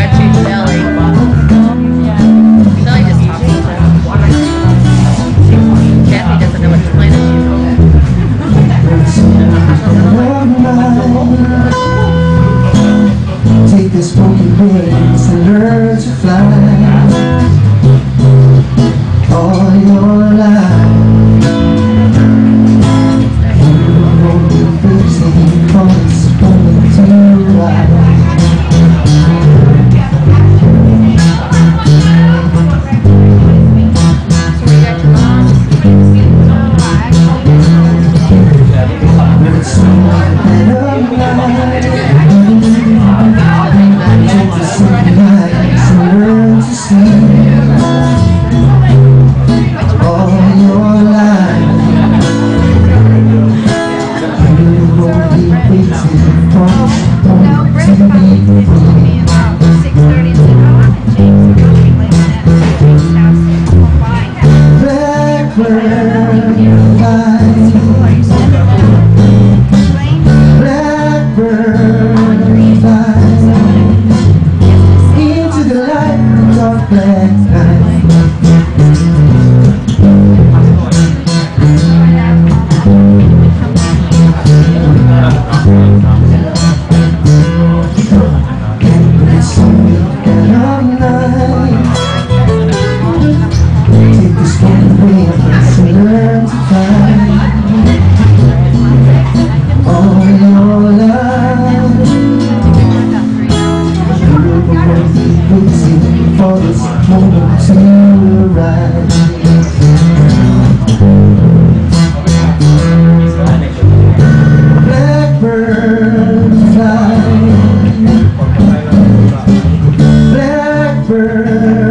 Take this broken wings and learn to fly all your life. You won't be fixing for this moment to ride. Blackbird flies into the light of black night. Take this broken wings and learn to fly all your life. You won't be waiting for this moment to arrive. Blackbird fly, Blackbird